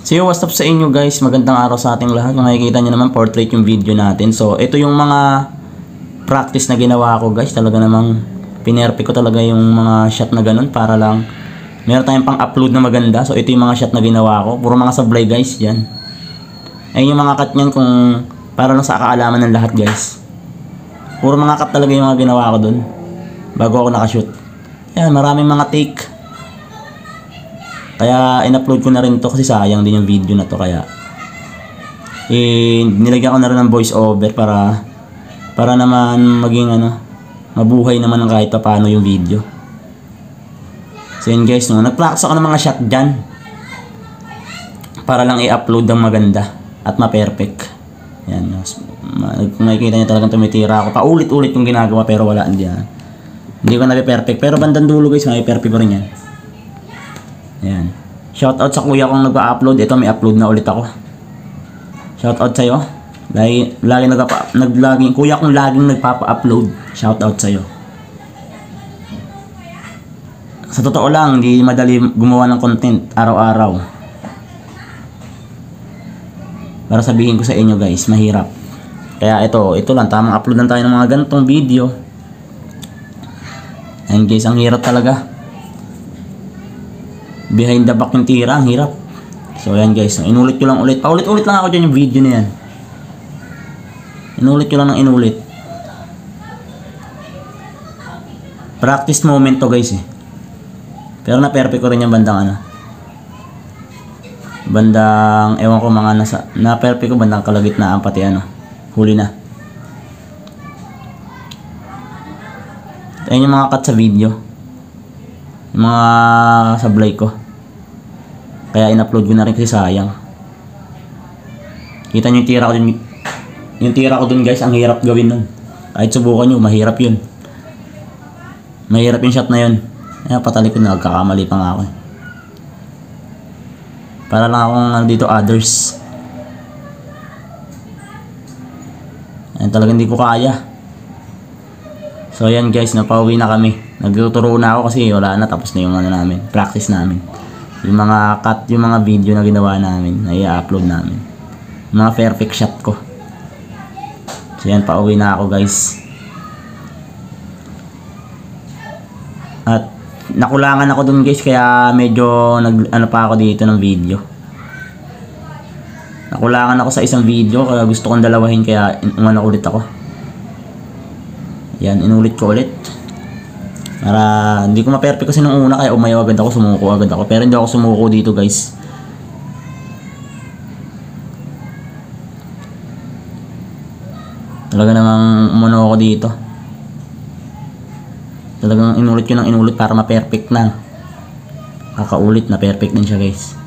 So what's up sa inyo guys, magandang araw sa ating lahat. Kung nakikita nyo naman, portrait yung video natin. So ito yung mga practice na ginawa ko guys. Talaga namang pinerpe ko talaga yung mga shot na ganun para lang meron tayong pang upload na maganda. So ito yung mga shot na ginawa ko. Puro mga sablay guys yan. Ayun yung mga cut nyan kung para lang sa kaalaman ng lahat guys. Puro mga cut talaga yung mga ginawa ko dun bago ako nakashoot. Yan, maraming mga take. Kaya in-upload ko na rin to kasi sayang din yung video na to. Kaya nilagyan ko na rin ng voice over para naman maging mabuhay naman ng kahit paano yung video. So yun guys, nag-practice ako ng mga shot dyan para lang i-upload ng maganda at ma-perfect. Yan, makikita nyo talagang tumitira ako. Paulit-ulit yung ginagawa pero wala diyan. Hindi ko na-perfect pero bandang dulo guys, may-perfect ko rin yan. Ayan. Shoutout sa kuya kong nag-upload. Ito may upload na ulit ako. Shoutout sa'yo. Kuya kong laging nagpapa-upload. Shoutout sa'yo. Sa totoo lang, hindi madali gumawa ng content araw-araw. Para sabihin ko sa inyo guys, mahirap. Kaya ito lang, tamang upload lang tayo ng mga ganitong video. Ayan guys, ang hirap talaga. Behind the back yung tira, ang hirap. So ayan guys, inulit ko lang ulit. Paulit-ulit lang ako dyan yung video na yan. Inulit ko lang ng inulit. Practice moment to guys eh. Pero na-perfect ko rin yung bandang bandang, ewan ko mga na-perfect ko bandang kalagitnaan pati huli na. Ayan yung mga cut sa video. Yung mga sablay ko. Kaya in-upload ko na rin kasi sayang. Kita nyo yung tira ko dun. Yung tira ko dun guys, ang hirap gawin nun. Kahit subukan nyo, mahirap yun. Mahirap yung shot na yun. Kaya patalikod na, nagkakamali pa nga ako eh. Para lang akong dito others. Ayan, talagang hindi ko kaya. So ayan guys, napauwi na kami. Nagtuturo na ako kasi wala na, tapos na yung namin, practice namin. Yung mga cut, yung mga video na ginawa namin, na i-upload namin. Yung mga perfect shot ko. So yan, pauwi na ako guys. At nakulangan ako dun guys, kaya medyo pa ako dito ng video. Nakulangan ako sa isang video, kaya gusto kong dalawahin, kaya ulit ako. Yan, inulit ko ulit. Para hindi ko ma-perfect kasi nung una, kaya umayaw agad ako, sumuko agad ako. Pero hindi ako sumuko dito guys. Talaga namang umano ako dito. Talagang inulit ko ng inulit para ma-perfect na. Kakaulit na perfect din siya guys.